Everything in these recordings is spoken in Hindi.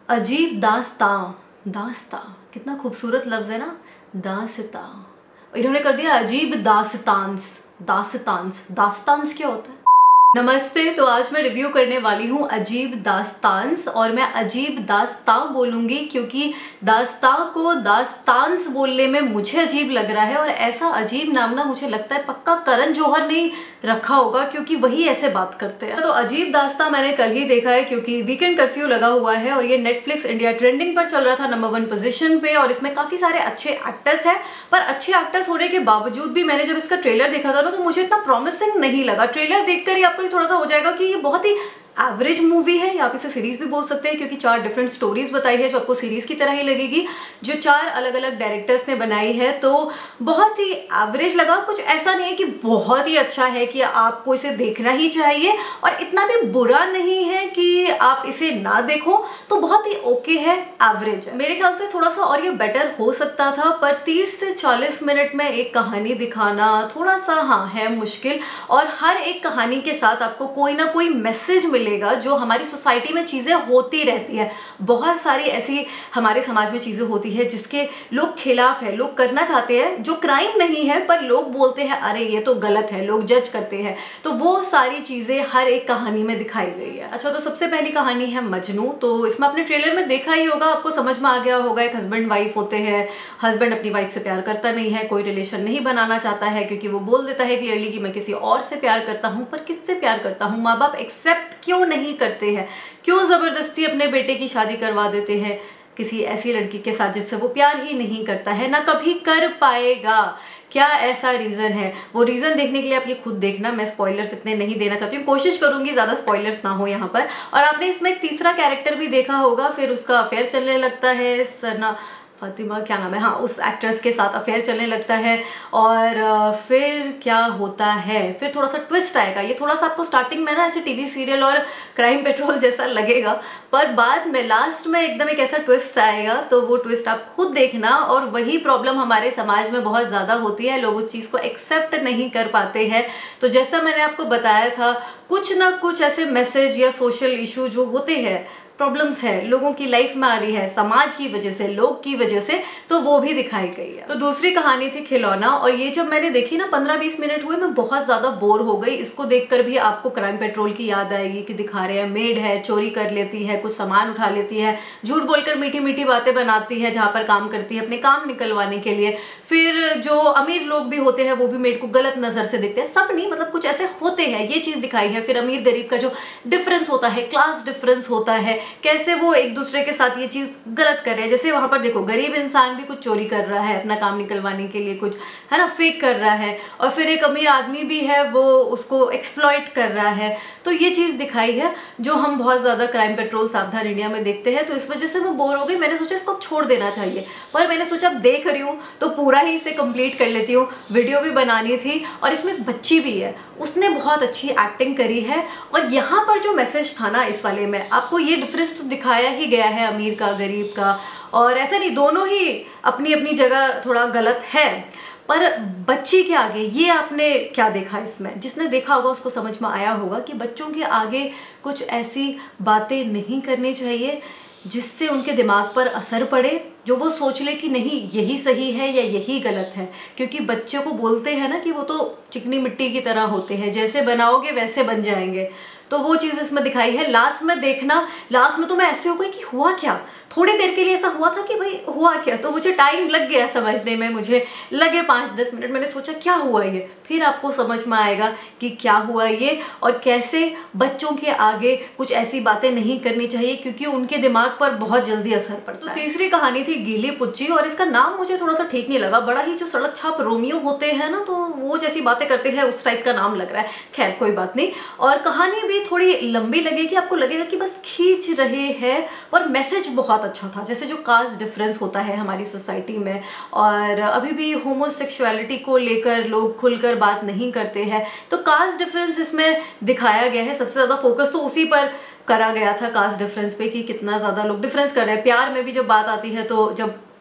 अजीब दास्तां, दास्तां कितना खूबसूरत लफ्ज़ है ना, दास्तां। इन्होंने कर दिया अजीब दास्तांस। दास्तांस, दास्तांस क्या होता है? नमस्ते। तो आज मैं रिव्यू करने वाली हूँ अजीब दास्तांस, और मैं अजीब दास्तां बोलूँगी क्योंकि दास्तां को दास्तांस बोलने में मुझे अजीब लग रहा है। और ऐसा अजीब नाम ना मुझे लगता है पक्का करण जौहर ने रखा होगा, क्योंकि वही ऐसे बात करते हैं। तो अजीब दास्तां मैंने कल ही देखा है क्योंकि वीकेंड कर्फ्यू लगा हुआ है और ये नेटफ्लिक्स इंडिया ट्रेंडिंग पर चल रहा था, नंबर 1 पोजीशन पे। और इसमें काफ़ी सारे अच्छे एक्टर्स हैं, पर अच्छे एक्टर्स होने के बावजूद भी मैंने जब इसका ट्रेलर देखा था ना, तो मुझे इतना प्रॉमिसिंग नहीं लगा। ट्रेलर देखकर ही आपको थोड़ा सा हो जाएगा कि ये बहुत ही एवरेज मूवी है, या आप इसे सीरीज भी बोल सकते हैं क्योंकि 4 डिफरेंट स्टोरीज बताई है जो आपको सीरीज की तरह ही लगेगी, जो 4 अलग अलग डायरेक्टर्स ने बनाई है। तो बहुत ही एवरेज लगा, कुछ ऐसा नहीं है कि बहुत ही अच्छा है कि आपको इसे देखना ही चाहिए, और इतना भी बुरा नहीं है कि आप इसे ना देखो। तो बहुत ही ओके है, एवरेज है। मेरे ख्याल से थोड़ा सा और ये बेटर हो सकता था, पर 30 से 40 मिनट में एक कहानी दिखाना थोड़ा सा है मुश्किल। और हर एक कहानी के साथ आपको कोई ना कोई मैसेज मिलेगा, जो हमारी सोसाइटी में चीज़ें होती रहती है। बहुत सारी ऐसी हमारे समाज में चीज़ें होती है जिसके लोग खिलाफ है, लोग करना चाहते हैं, जो क्राइम नहीं है पर लोग बोलते हैं अरे ये तो गलत है, लोग जज करते हैं। तो वो सारी चीज़ें हर एक कहानी में दिखाई गई है। अच्छा, तो सबसे पहली कहानी है मजनू। तो इसमें आपने ट्रेलर में देखा ही होगा, आपको समझ में आ गया होगा। एक हस्बैंड वाइफ होते हैं, हस्बैंड अपनी वाइफ से प्यार करता नहीं है, कोई रिलेशन नहीं बनाना चाहता है क्योंकि वो बोल देता है क्लियरली कि मैं किसी और से प्यार करता हूँ। पर किससे प्यार करता हूँ? माँ बाप एक्सेप्ट क्यों नहीं करते हैं? क्यों जबरदस्ती अपने बेटे की शादी करवा देते हैं किसी ऐसी लड़की के साथ जिससे वो प्यार ही नहीं करता है, ना कभी कर पाएगा? क्या ऐसा रीजन है? वो रीजन देखने के लिए आप ये खुद देखना। मैं स्पॉयलर्स इतने नहीं देना चाहती हूँ, कोशिश करूंगी ज्यादा स्पॉयलर्स ना हो यहाँ पर। और आपने इसमें एक तीसरा कैरेक्टर भी देखा होगा, फिर उसका अफेयर चलने लगता है, सना फातिमा क्या नाम है, हाँ, उस एक्ट्रेस के साथ अफेयर चलने लगता है। और फिर क्या होता है, फिर थोड़ा सा ट्विस्ट आएगा। ये थोड़ा सा आपको स्टार्टिंग में ना ऐसे टीवी सीरियल और क्राइम पेट्रोल जैसा लगेगा, पर बाद में लास्ट में एकदम एक ऐसा ट्विस्ट आएगा। तो वो ट्विस्ट आप खुद देखना। और वही प्रॉब्लम हमारे समाज में बहुत ज़्यादा होती है, लोग उस चीज़ को एक्सेप्ट नहीं कर पाते हैं। तो जैसा मैंने आपको बताया था, कुछ ना कुछ ऐसे मैसेज या सोशल इशू जो होते हैं, प्रॉब्लम्स है, लोगों की लाइफ में आ रही है समाज की वजह से, लोग की वजह से, तो वो भी दिखाई गई है। तो दूसरी कहानी थी खिलौना, और ये जब मैंने देखी ना 15-20 मिनट हुए, मैं बहुत ज्यादा बोर हो गई। इसको देखकर भी आपको क्राइम पेट्रोल की याद आएगी कि दिखा रहे हैं मेड है, चोरी कर लेती है, कुछ सामान उठा लेती है, झूठ बोलकर मीठी मीठी बातें बनाती है जहां पर काम करती है अपने काम निकलवाने के लिए। फिर जो अमीर लोग भी होते हैं वो भी मेड को गलत नजर से देखते हैं, सब नहीं, मतलब कुछ ऐसे होते हैं, ये चीज दिखाई है। फिर अमीर गरीब का जो डिफरेंस होता है, क्लास डिफरेंस होता है, कैसे वो एक दूसरे के साथ ये चीज गलत कर रहे हैं। जैसे वहां पर देखो, गरीब इंसान भी कुछ चोरी कर रहा है अपना काम निकलवाने के लिए, कुछ है ना, फेक कर रहा है, और फिर एक अमीर आदमी भी है, वो उसको एक्सप्लॉइट कर रहा है। तो ये चीज दिखाई है जो हम बहुत ज्यादा क्राइम पेट्रोल सावधान इंडिया में देखते हैं। तो इस वजह से मैं बोर हो गई, मैंने सोचा इसको छोड़ देना चाहिए, पर मैंने सोचा अब देख रही हूँ तो पूरा ही इसे कंप्लीट कर लेती हूँ। वीडियो भी बनानी थी, और इसमें एक बच्ची भी है, उसने बहुत अच्छी एक्टिंग करी है। और यहाँ पर जो मैसेज था ना इस वाले में, आपको ये डिफरेंस तो दिखाया ही गया है अमीर का, गरीब का, और ऐसा नहीं, दोनों ही अपनी अपनी जगह थोड़ा गलत है। पर बच्ची के आगे ये आपने क्या देखा इसमें? जिसने देखा होगा उसको समझ में आया होगा कि बच्चों के आगे कुछ ऐसी बातें नहीं करनी चाहिए जिससे उनके दिमाग पर असर पड़े, जो वो सोच ले कि नहीं यही सही है या यही गलत है। क्योंकि बच्चों को बोलते हैं ना कि वो तो चिकनी मिट्टी की तरह होते हैं, जैसे बनाओगे वैसे बन जाएंगे। तो वो चीज़ इसमें दिखाई है। लास्ट में देखना, लास्ट में तो मैं ऐसे हो गई कि हुआ क्या, थोड़ी देर के लिए ऐसा हुआ था कि भाई हुआ क्या। तो मुझे टाइम लग गया समझने में, मुझे लगे 5-10 मिनट, मैंने सोचा क्या हुआ ये, फिर आपको समझ में आएगा कि क्या हुआ ये, और कैसे बच्चों के आगे कुछ ऐसी बातें नहीं करनी चाहिए क्योंकि उनके दिमाग पर बहुत जल्दी असर पड़ता है। तो तीसरी कहानी थी गीली पुच्ची, और इसका नाम मुझे थोड़ा सा ठीक नहीं लगा, बड़ा ही जो सड़क छाप रोमियो होते हैं ना, तो वो जैसी बातें करते हैं उस टाइप का नाम लग रहा है। खैर कोई बात नहीं। और कहानी भी थोड़ी लंबी लगेगी, आपको लगेगा कि बस खींच रहे हैं, पर मैसेज बहुत अच्छा था। जैसे जो कास्ट डिफरेंस होता है हमारी सोसाइटी में, और अभी भी होमोसेक्सुअलिटी को लेकर लोग खुलकर बात नहीं करते हैं, तो कास्ट डिफरेंस इसमें दिखाया गया है। सबसे ज़्यादा फोकस तो उसी पर करा गया था, कास्ट डिफरेंस पे, कि कितना ज़्यादा लोग डिफरेंस कर रहे हैं। प्यार में भी जब बात आती है, तो जब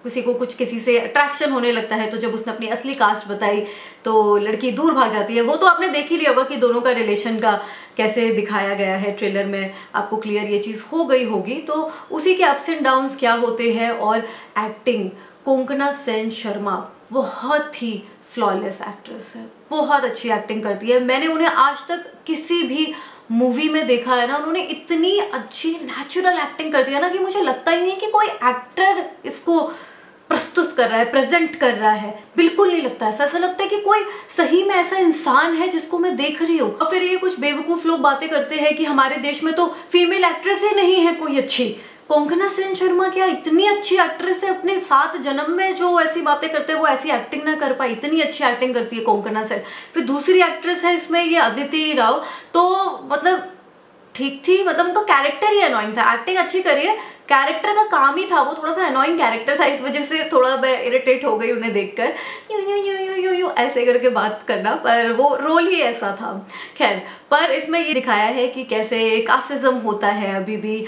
किसी को कुछ किसी से अट्रैक्शन होने लगता है, तो जब उसने अपनी असली कास्ट बताई तो लड़की दूर भाग जाती है। वो तो आपने देख ही लिया होगा कि दोनों का रिलेशन का कैसे दिखाया गया है ट्रेलर में, आपको क्लियर ये चीज़ हो गई होगी। तो उसी के अप्स एंड डाउन्स क्या होते हैं। और एक्टिंग, कोंकणा सेन शर्मा बहुत ही फ्लॉलेस एक्ट्रेस है, बहुत अच्छी एक्टिंग करती है। मैंने उन्हें आज तक किसी भी मूवी में देखा है ना, उन्होंने इतनी अच्छी नेचुरल एक्टिंग करती है ना कि मुझे लगता ही नहीं कि कोई एक्टर इसको प्रस्तुत कर रहा है, प्रेजेंट कर रहा है, बिल्कुल नहीं लगता ऐसा। ऐसा लगता है कि कोई सही में ऐसा इंसान है जिसको मैं देख रही हूँ। और फिर ये कुछ बेवकूफ़ लोग बातें करते हैं कि हमारे देश में तो फीमेल एक्ट्रेस ही नहीं है कोई अच्छी। कोंकणा सेन शर्मा क्या इतनी अच्छी एक्ट्रेस है, अपने 7 जन्म में जो ऐसी बातें करते हैं वो ऐसी एक्टिंग ना कर पाई, इतनी अच्छी एक्टिंग करती है कोंकणा सेन। फिर दूसरी एक्ट्रेस है इसमें ये अदिति राव, तो मतलब ठीक थी, मतलब उनका कैरेक्टर ही अनोइंग था। एक्टिंग अच्छी करी है, कैरेक्टर का काम ही था वो थोड़ा सा अनोइंग कैरेक्टर था, इस वजह से थोड़ा मैं इरिटेट हो गई उन्हें देखकर, you you you you you you ऐसे करके बात करना, पर वो रोल ही ऐसा था। खैर, पर इसमें ये दिखाया है कि कैसे कास्टिज्म होता है अभी भी,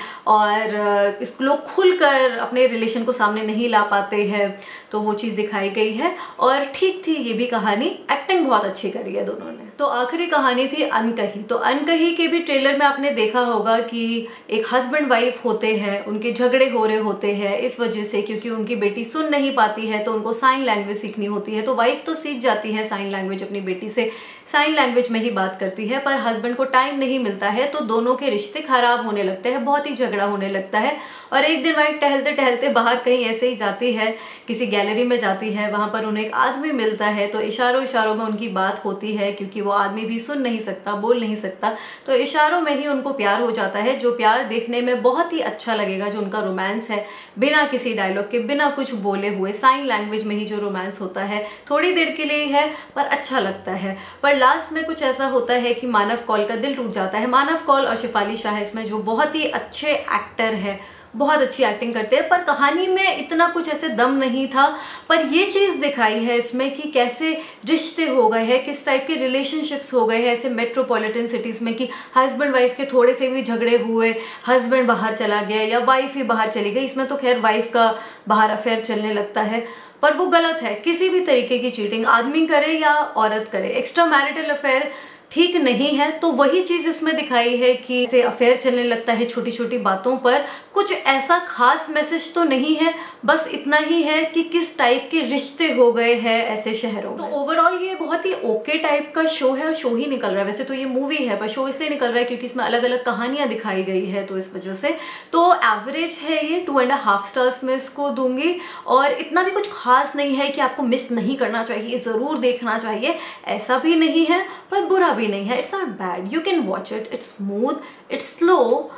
और इस लोग खुलकर अपने रिलेशन को सामने नहीं ला पाते हैं, तो वो चीज़ दिखाई गई है। और ठीक थी ये भी कहानी, एक्टिंग बहुत अच्छी करी है दोनों ने। तो आखिरी कहानी थी अनकही। तो अनकही के भी ट्रेलर में आपने देखा होगा कि एक हस्बैंड वाइफ होते हैं, उनके झगड़े हो रहे होते हैं इस वजह से क्योंकि उनकी बेटी सुन नहीं पाती है, तो उनको साइन लैंग्वेज सीखनी होती है। तो वाइफ तो सीख जाती है साइन लैंग्वेज, अपनी बेटी से साइन लैंग्वेज में ही बात करती है, पर हस्बैंड को टाइम नहीं मिलता है, तो दोनों के रिश्ते खराब होने लगते हैं, बहुत ही झगड़ा होने लगता है। और एक दिन वाइफ टहलते टहलते बाहर कहीं ऐसे ही जाती है, किसी गैलरी में जाती है, वहाँ पर उन्हें एक आदमी मिलता है, तो इशारों इशारों में उनकी बात होती है, क्योंकि वो आदमी भी सुन नहीं सकता, बोल नहीं सकता, तो इशारों में ही उनको प्यार हो जाता है, जो प्यार देखने में बहुत ही अच्छा लगेगा। जो उनका रोमांस है, बिना किसी डायलॉग के, बिना कुछ बोले हुए, साइन लैंग्वेज में ही जो रोमांस होता है, थोड़ी देर के लिए है पर अच्छा लगता है। पर लास्ट में कुछ ऐसा होता है कि मानव कौल का दिल टूट जाता है। मानव कौल और शेफाली शाह इसमें जो बहुत ही अच्छे एक्टर है, बहुत अच्छी एक्टिंग करते हैं, पर कहानी में इतना कुछ ऐसे दम नहीं था। पर ये चीज़ दिखाई है इसमें कि कैसे रिश्ते हो गए हैं, किस टाइप के रिलेशनशिप्स हो गए हैं ऐसे मेट्रोपॉलिटन सिटीज़ में, कि हस्बैंड वाइफ के थोड़े से भी झगड़े हुए, हस्बैंड बाहर चला गया या वाइफ ही बाहर चली गई। इसमें तो खैर वाइफ का बाहर अफेयर चलने लगता है, पर वो गलत है। किसी भी तरीके की चीटिंग आदमी करे या औरत करे, एक्स्ट्रा मैरिटल अफेयर ठीक नहीं है। तो वही चीज़ इसमें दिखाई है कि इसे अफेयर चलने लगता है छोटी छोटी बातों पर। कुछ ऐसा खास मैसेज तो नहीं है, बस इतना ही है कि किस टाइप के रिश्ते हो गए हैं ऐसे शहरों में। तो ओवरऑल ये बहुत ही ओके टाइप का शो है, और शो ही निकल रहा है। वैसे तो ये मूवी है, पर शो इसलिए निकल रहा है क्योंकि इसमें अलग अलग कहानियाँ दिखाई गई है, तो इस वजह से। तो एवरेज है ये, 2.5 स्टार्स में इसको दूंगी। और इतना भी कुछ खास नहीं है कि आपको मिस नहीं करना चाहिए, ज़रूर देखना चाहिए, ऐसा भी नहीं है, पर बुरा भी नहीं है। It's not bad, you can watch it, it's smooth, it's slow,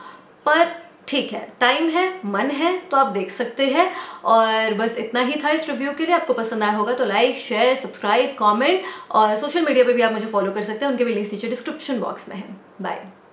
पर ठीक है, टाइम है, मन है, तो आप देख सकते हैं। और बस इतना ही था इस रिव्यू के लिए। आपको पसंद आया होगा तो लाइक, शेयर, सब्सक्राइब, कमेंट, और सोशल मीडिया पे भी आप मुझे फॉलो कर सकते हैं, उनके भी लिंक्स नीचे डिस्क्रिप्शन बॉक्स में है। बाय।